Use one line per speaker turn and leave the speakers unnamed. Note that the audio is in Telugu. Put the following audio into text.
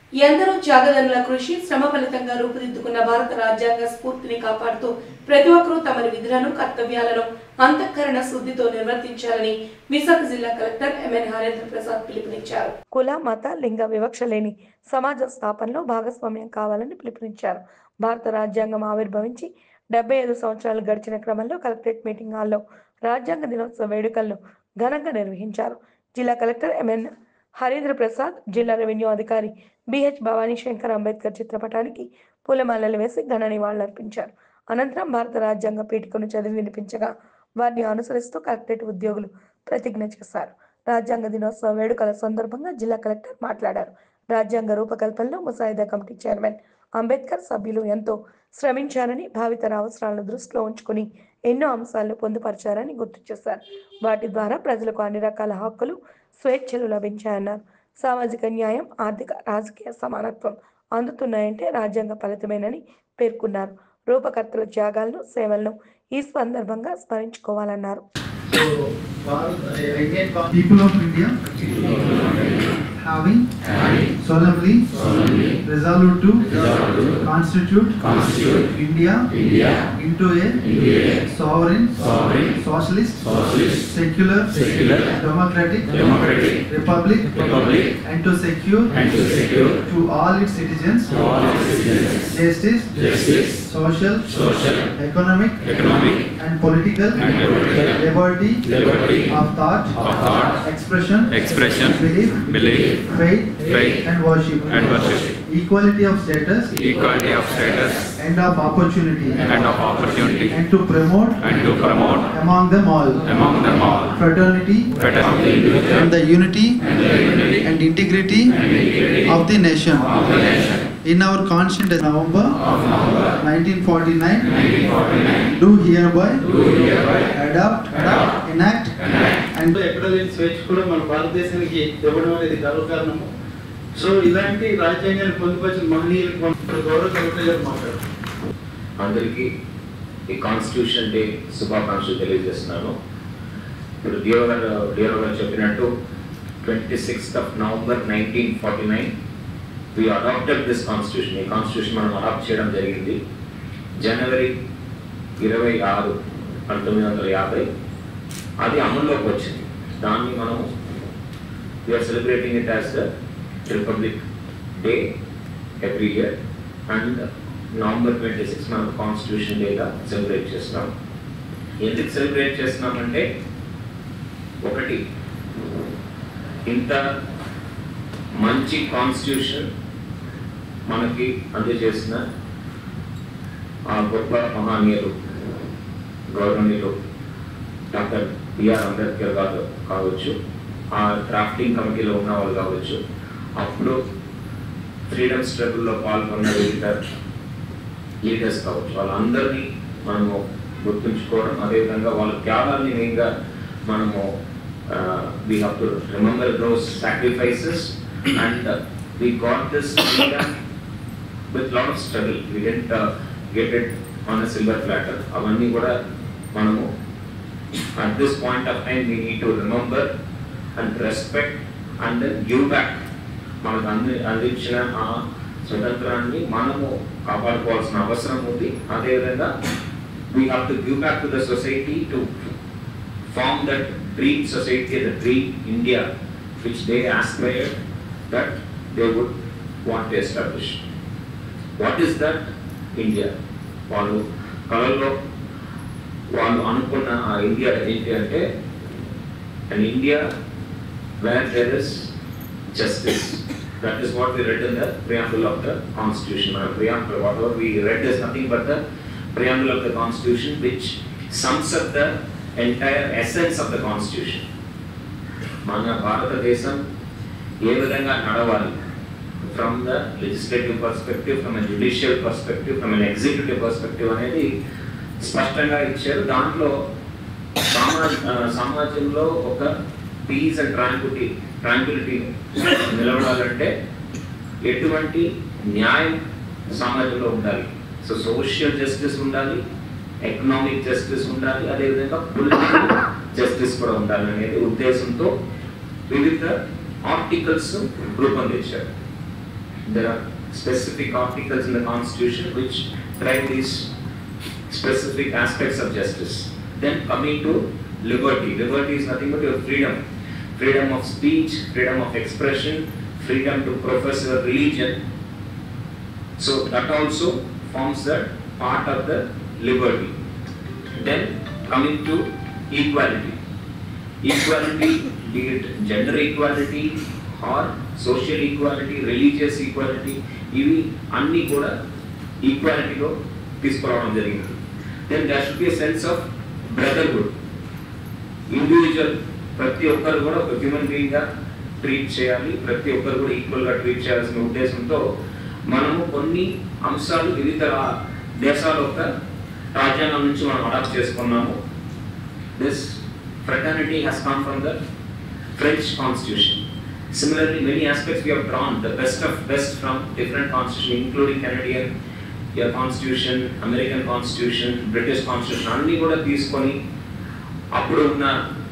ఎందరో త్యాగదనుల కృషి శ్రమ ఫలితంగా రూపుదిద్దుకున్న భారత రాజ్యాంగ స్ఫూర్తిని కాపాడుతూ ప్రతి ఒక్కరూ తమ విధులను కర్తవ్యాలను అంతఃకరణ శుద్ధితో నిర్వర్తించాలని విశాఖ జిల్లా కలెక్టర్ ఎంఎన్ హరేంద్ర ప్రసాద్ పిలుపునిచ్చారు. కుల మత లింగ వివక్ష లేని సమాజ స్థాపనలో భాగస్వామ్యం కావాలని పిలుపునిచ్చారు. భారత రాజ్యాంగం ఆవిర్భవించి 75 సంవత్సరాలు గడిచిన క్రమంలో కలెక్టరేట్ మీటింగ్ హాల్లో రాజ్యాంగ దినోత్సవ వేడుకలను ఘనంగా నిర్వహించారు. జిల్లా కలెక్టర్ ఎంఎన్ హరేంద్ర ప్రసాద్, జిల్లా రెవెన్యూ అధికారి బిహెచ్ భవానీ శంకర్ అంబేద్కర్ చిత్రపటానికి పూలమాలలు వేసి ఘన నివాళులర్పించారు. అనంతరం భారత రాజ్యాంగ పీఠికను చదివి వినిపించగా వారిని అనుసరిస్తూ కలెక్టరేట్ ఉద్యోగులు ప్రతిజ్ఞ చేశారు. రాజ్యాంగ దినోత్సవ వేడుకల సందర్భంగా జిల్లా కలెక్టర్ మాట్లాడారు. రాజ్యాంగ రూపకల్పనలో ముసాయిదా కమిటీ చైర్మన్ అంబేద్కర్ సభ్యులు ఎంతో శ్రమించారని, భావితర అవసరాలను దృష్టిలో ఉంచుకుని ఎన్నో అంశాలను పొందుపరిచారని గుర్తు చేశారు. వాటి ద్వారా ప్రజలకు అన్ని రకాల హక్కులు, స్వేచ్ఛలు లభించాయన్నారు. సామాజిక న్యాయం, ఆర్థిక, రాజకీయ సమానత్వం అందుతున్నాయంటే రాజ్యాంగ ఫలితమేనని పేర్కొన్నారు. రూపకర్తల త్యాగాలను, సేవలను ఈ సందర్భంగా స్మరించుకోవాలన్నారు.
People of India having solemnly resolved to constitute India into a sovereign, socialist, secular, democratic republic, and to secure to all its citizens justice, social, economic, and political liberty of thought, expression, belief, faith, and worship, equality of status, and of opportunity, and to promote among them all fraternity, and the unity and integrity of the nation. In our Constitution, November 1949, do hereby adopt, enact, and
ఎక్కడలేని స్వేచ్ఛ కూడా మన భారతదేశానికి ఇవ్వడం అనేది గర్వకారణము. సో ఇలాంటి రాజ్యాంగాన్ని పొందుపరిచిన మహనీయులకు గౌరవ కలెక్టర్ గారు మాట్లాడారు.
అందరికీ ఈ కాన్స్టిట్యూషన్ డే శుభాకాంక్షలు తెలియజేస్తున్నాను. ఇప్పుడు డియో గారు చెప్పినట్టు 26th of November 1949 we adopted this constitution. ఈ కాన్స్టిట్యూషన్ మనం అడాప్ట్ చేయడం జరిగింది. జనవరి 26, 1950 అది అమల్లోకి వచ్చింది. దాన్ని మనం we are celebrating it as the republic day every year and November 26 మనం కాన్స్టిట్యూషన్ డేగా సెలబ్రేట్ చేస్తున్నాం. ఎందుకు సెలబ్రేట్ చేస్తున్నామంటే, ఒకటి, ఇంత మంచి కాన్స్టిట్యూషన్ మనకి అందజేసిన ఆ గొప్ప మహనీయులు గౌరవనీయులు డాక్టర్ బిఆర్ అంబేద్కర్ గారు కావచ్చు, ఆ డ్రాఫ్టింగ్ కమిటీలో ఉన్న వాళ్ళు కావచ్చు, అప్పుడు ఫ్రీడమ్ స్ట్రగుల్లో పాల్గొన్న లీడర్స్ కావచ్చు, వాళ్ళందరినీ మనము గుర్తుంచుకోవడం, అదేవిధంగా వాళ్ళ త్యాగాన్ని మెయిన్గా మనము we have to remember those sacrifices and we got this freedom with lot of struggle. We didn't get it on a silver platter. Avanni kuda manamu at this point of time we need to remember and respect and then give back. Manaku andichina aa స్వతంత్రాన్ని మనము కాపాడుకోవాల్సిన అవసరం ఉంది. అదేవిధంగా we have to give back to the society to form that dream society, the dream India which they aspired that they would want to establish. What is that India? వాళ్ళు కళల్లో వాళ్ళు అనుకున్న ఆ ఇండియా ఏంటి అంటే, an India where there is justice. That is what we read in the preamble of the Constitution. Preamble, whatever we read is nothing but the preamble of the Constitution which sums up the entire essence of the Constitution. మన భారతదేశం ఏ విధంగా నడవాలి, from the legislative perspective, from a judicial perspective, from an executive perspective అనేది స్పష్టంగా ఇచ్చారు. దాంట్లో సమాజంలో ఒక పీస్ అండ్ ట్రాంక్విలిటీ నిలబడాలంటే ఎటువంటి న్యాయం సమాజంలో ఉండాలి. సో సోషల్ జస్టిస్ ఉండాలి, ఎకనామిక్ జస్టిస్ ఉండాలి, అదేవిధంగా పొలిటికల్ జస్టిస్ కూడా ఉండాలి అనేది ఉద్దేశంతో వివిధ ఆర్టికల్స్ రూపొందించారు. there are specific articles in the Constitution which drive these specific aspects of justice. Then coming to liberty. Liberty is nothing but your freedom. Freedom of speech, freedom of expression, freedom to profess your religion. So that also forms the part of the liberty. Then coming to equality. Equality, be it gender equality or social equality, religious equality, ఇవి అన్నీ కూడా ఈక్వాలిటీలో తీసుకురావడం జరిగింది. Then there should be a sense of brotherhood. Individual ప్రతి ఒక్కరు కూడా ఒక హ్యూమన్ బీయింగ్గా ట్రీట్ చేయాలి, ప్రతి ఒక్కరు కూడా ఈక్వల్గా ట్రీట్ చేయాల్సిన ఉద్దేశంతో మనము కొన్ని అంశాలు వివిధ దేశాల యొక్క రాజ్యాంగం నుంచి మనం అడాప్ట్ చేసుకున్నాము. This fraternity has come from the French Constitution. Similarly, many aspects we have drawn the best of best from different constitutions, including Canadian Constitution, American Constitution, British Constitution. అన్ని కూడా తీసుకొని అప్పుడు ఉన్న